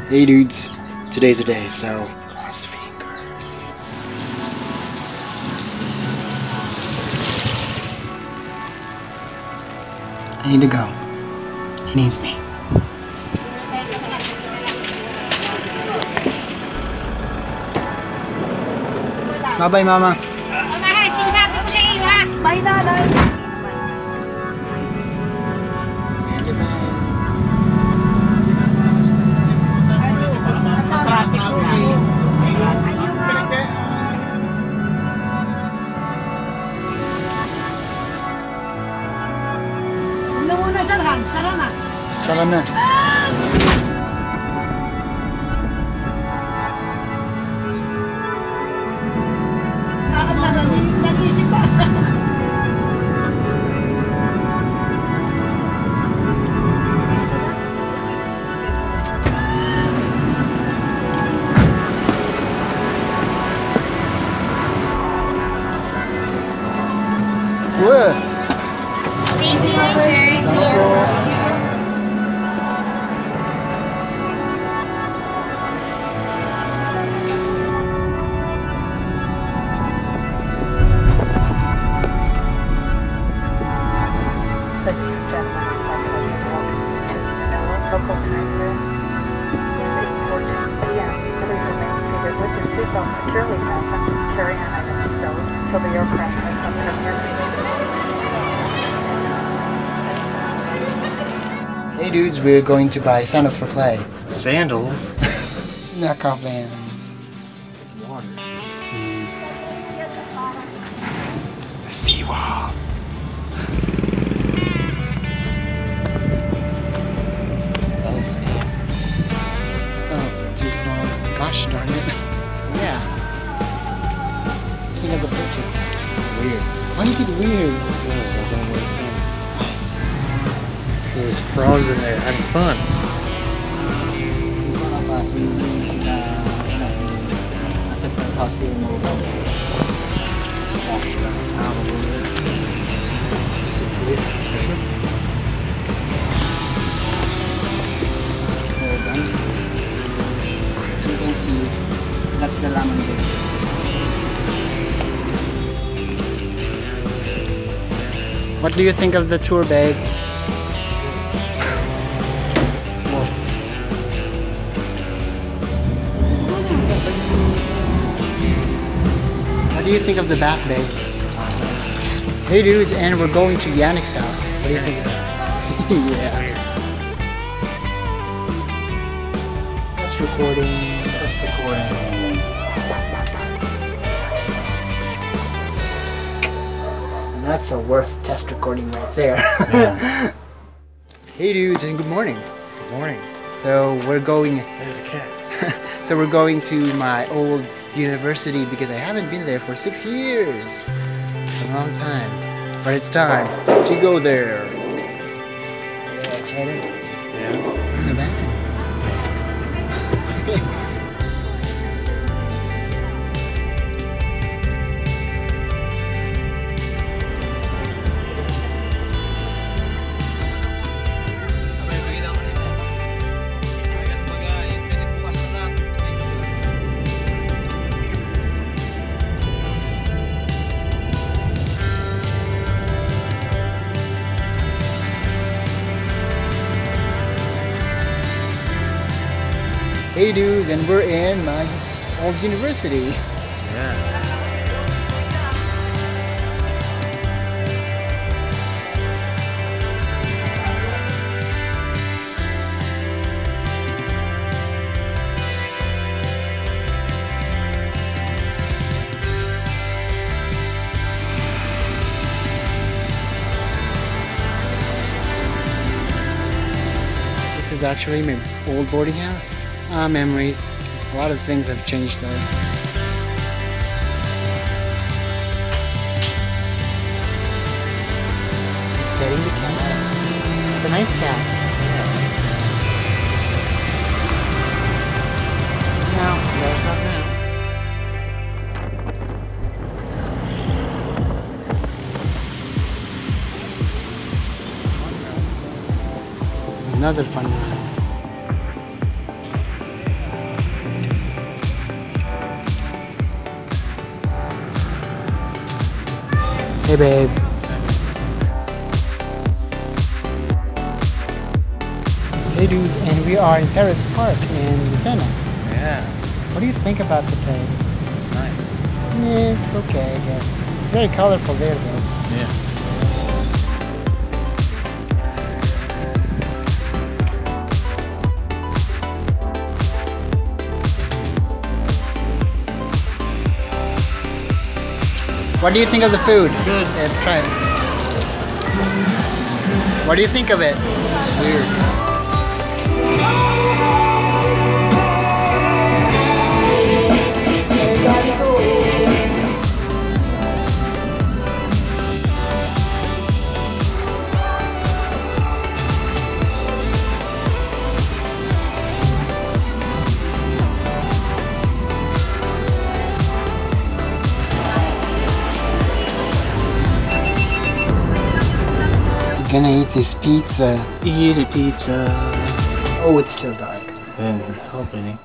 Hey dudes, today's a day, so cross fingers. I need to go. He needs me. Bye-bye, Mama. Bye, Nanay. Sara na. Nanisip pa. What? Thank you. Local time zone is 8:14 p.m. Please remain seated with your seatbelt securely fastened and carry on items stowed until the aircraft has come to near. Hey dudes, we're going to buy sandals for Clay. Sandals? Knockoff Vans. Water. A seawall. Too small. Gosh darn it. Yeah. Think of the purchase. Weird. Why is it weird? Yeah, I don't wear sandals. There's frogs in there having fun. You can see that's the lemon bit. What do you think of the tour, babe? What do you think of the bath, babe? Hey dudes, and we're going to Yannick's house. What do you think? Yeah. Test recording. Test recording. And that's a worth test recording right there. Yeah. Hey dudes, and good morning. Good morning. So we're going. There's a cat. So we're going to my old university because I haven't been there for 6 years. A long time. But it's time to go there. Yeah, excited? Yeah. In the back. Hey dudes, and we're in my old university. Yeah. This is actually my old boarding house. Memories. A lot of things have changed though. He's petting the cat. It's a nice cat. No, there's not now. Another fun ride. Hey, babe. Hey, dudes, and we are in Paris Park in Lucena. Yeah, What do you think about the place? it's nice. Yeah, it's okay, I guess. It's very colorful there, though. Yeah. What do you think of the food? Good. Try it. What do you think of it? Weird. Gonna eat this pizza. Eat a pizza. Oh, it's still dark. Hopefully.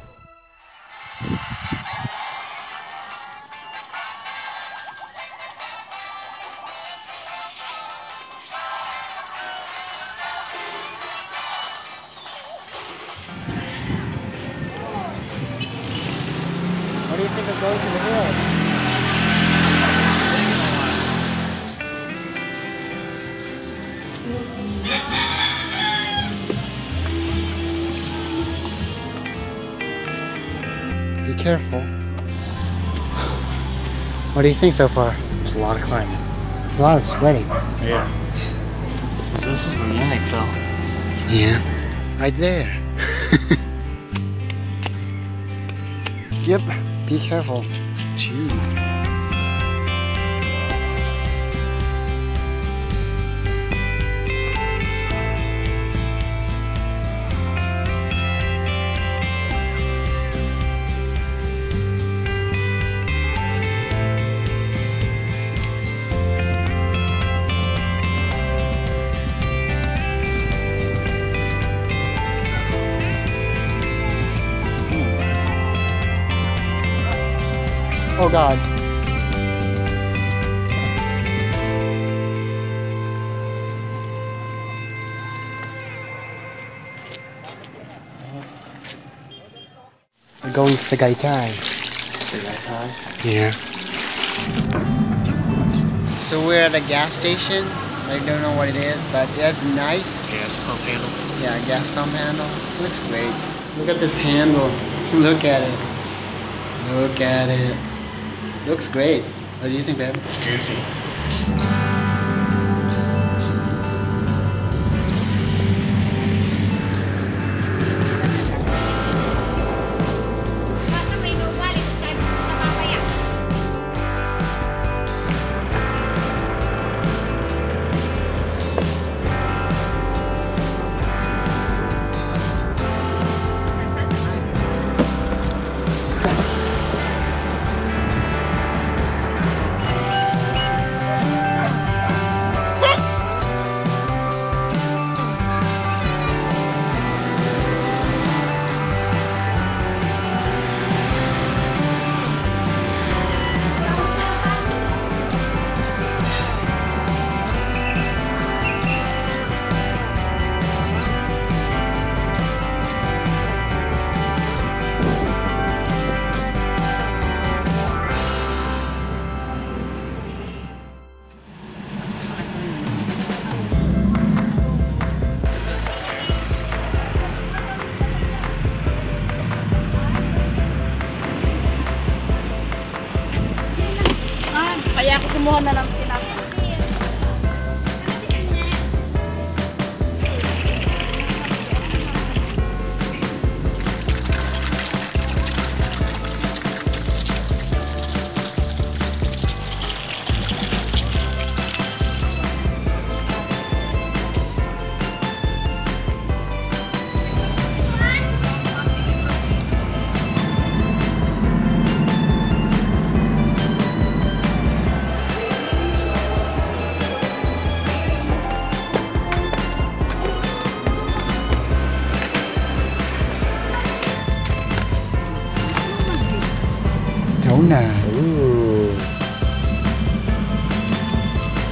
What do you think of going to the hill? Be careful. What do you think so far? It's a lot of climbing. It's a lot of sweating. Yeah. So this is where Yannick fell. Yeah. Right there. Yep. Be careful. Jeez. Oh God. We're going to Sagaytay. Yeah. So we're at a gas station. I don't know what it is, but it's nice. Gas pump handle. Yeah, gas pump handle. Looks great. Look at this handle. Look at it. Look at it. Looks great. What do you think, babe? It's goofy. Basta may mawali sa time sa mamaya. Kaya ako kumuha na lang tinapos. Donut. Ooh.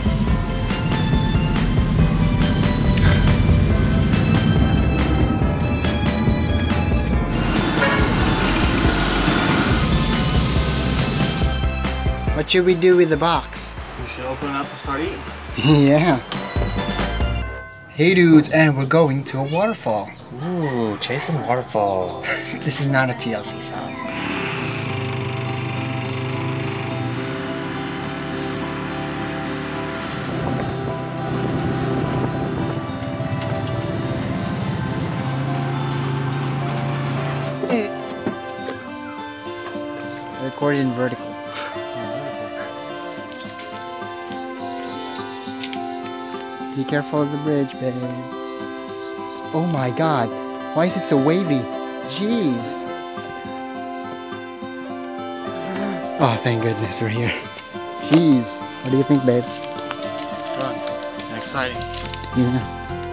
What should we do with the box? We should open it up and start eating. Yeah. Hey dudes, and we're going to a waterfall. Ooh, chasing waterfall. This is not a TLC song. Recorded in vertical. Be careful of the bridge, babe. Oh my god, why is it so wavy? Jeez. Oh, thank goodness we're here. Jeez. What do you think, babe? It's fun and exciting. Yeah.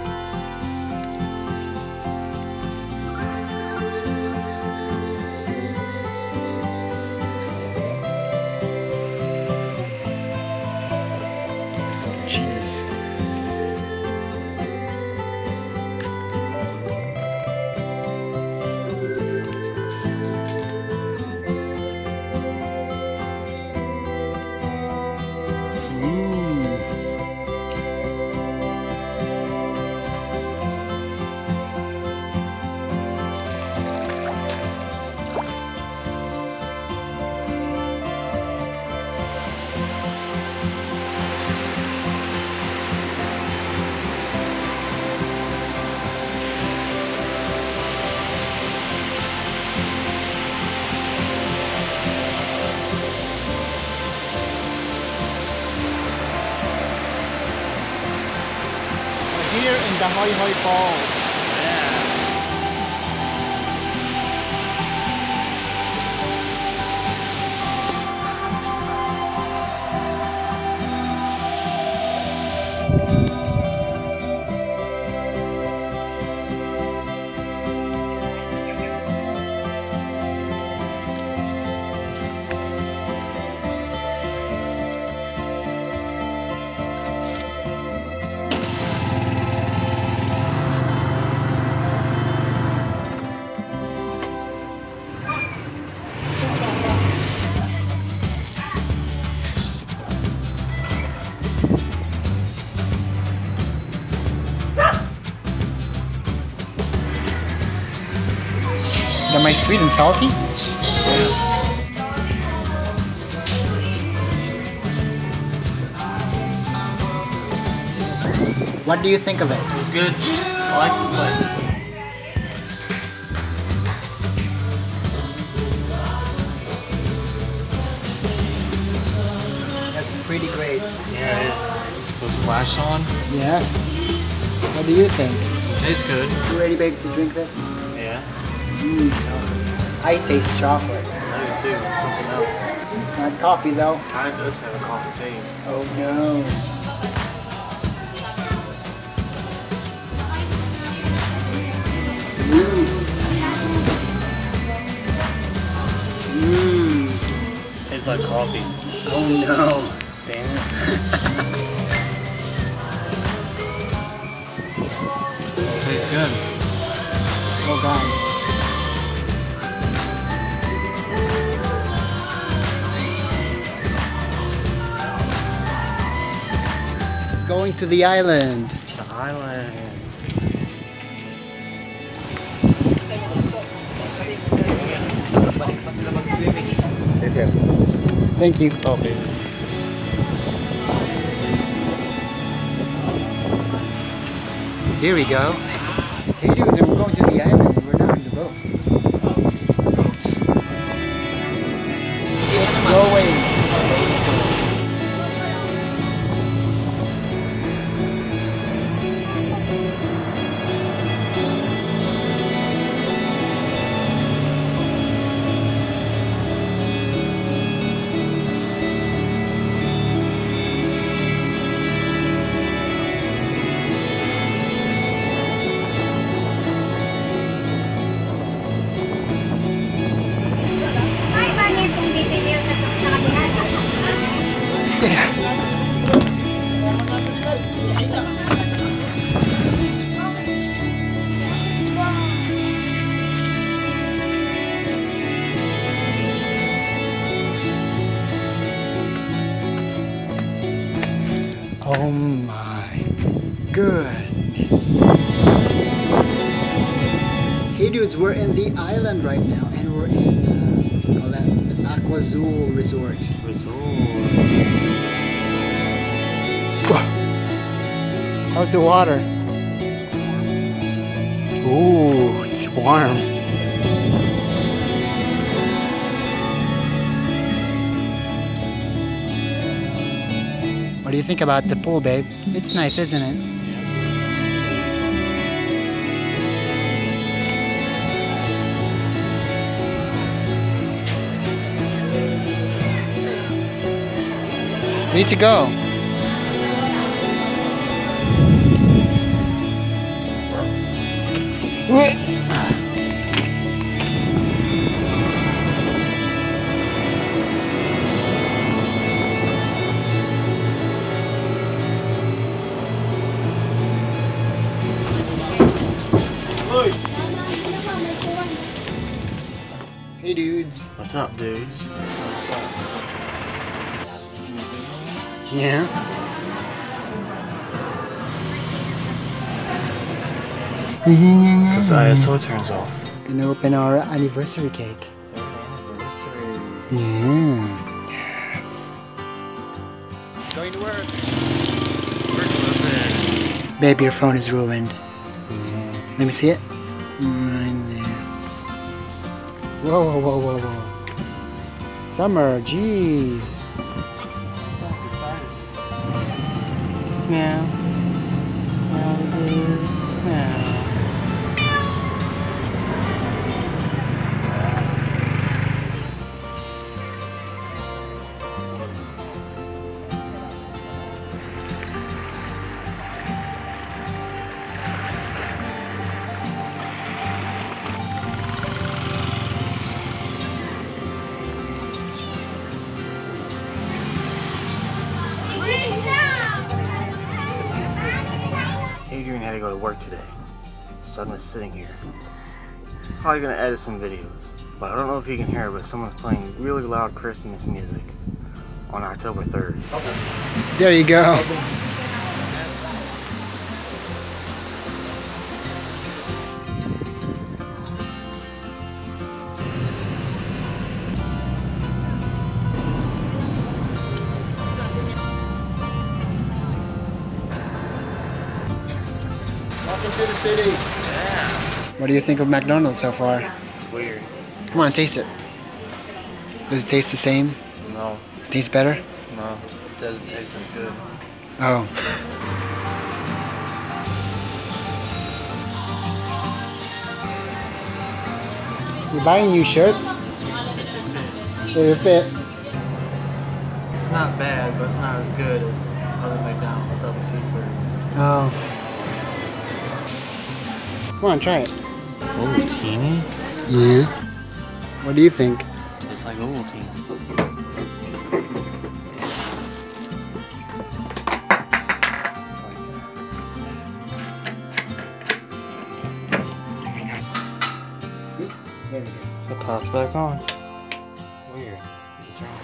Here in the Hoi Hoi Falls. Am I sweet and salty? What do you think of it? It was good. I like this place. That's pretty great. Yeah, it is. Put flash on. Yes. What do you think? It tastes good. You ready, babe, to drink this? Yeah. I taste chocolate. I do too. Something else. Not coffee, though. Kind of does have a coffee taste. Oh, no. Tastes like coffee. Oh, no. Damn it. Tastes good. Oh, God. Going to the island. The island. Thank you. Oh, baby. Here we go. Hey dudes, we're going to the island and we're not in the boat. Oops. It's no way. Oh my goodness. Hey dudes, we're in the island right now, and we're in call that the Aquazul Resort. How's the water? Ooh, it's warm. What do you think about the pool, babe? It's nice, isn't it? We need to go. Hey dudes. What's up, dudes? Yeah. Because ISO turns off. And open our anniversary cake. Yeah. Yes. Going to work. Babe, your phone is ruined. Let me see it. Right there. Whoa, whoa, whoa, whoa, whoa. Summer, jeez. Yeah. Adrian had to go to work today, so I'm just sitting here. Probably gonna edit some videos, but I don't know if you can hear it, but someone's playing really loud Christmas music on October 3rd. There you go. Welcome to the city. Yeah. What do you think of McDonald's so far? It's weird. Come on, taste it. Does it taste the same? No. Taste better? No. It doesn't taste as good. Oh. You buying new shirts? They fit. It's not bad, but it's not as good as other McDonald's double cheeseburgers. Oh. Come on, try it. Ovaltine? Yeah. What do you think? It's like Ovaltine. See? There we go. It pops back on. Weird. What's wrong?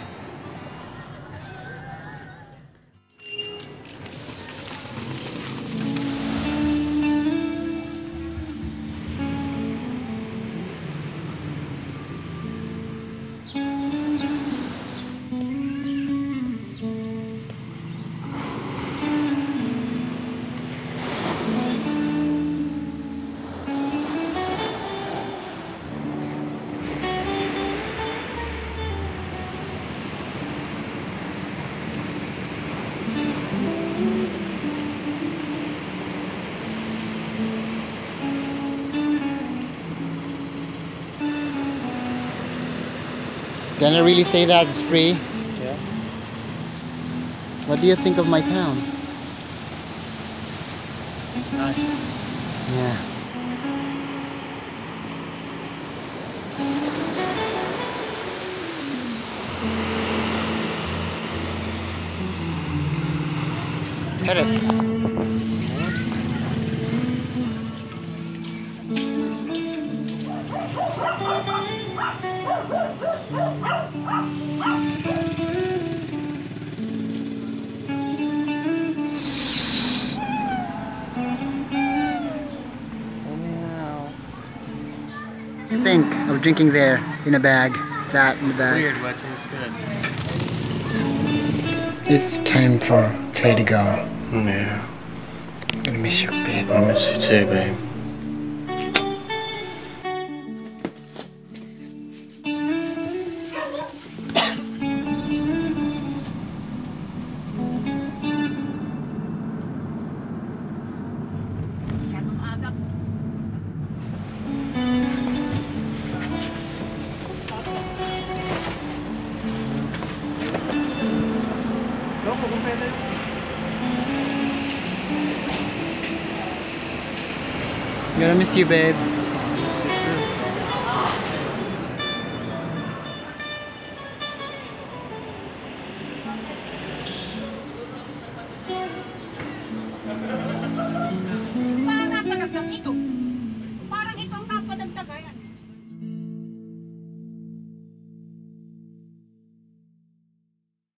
Can I really say that it's free? Yeah. What do you think of my town? It's nice. Yeah. Pet it. think of drinking there in a bag? That in the bag. Weird, but it tastes good. It's time for Clay to go. Yeah. I'm gonna miss you, babe. I miss you too, babe. Masyadong aga. I'm gonna miss you, babe.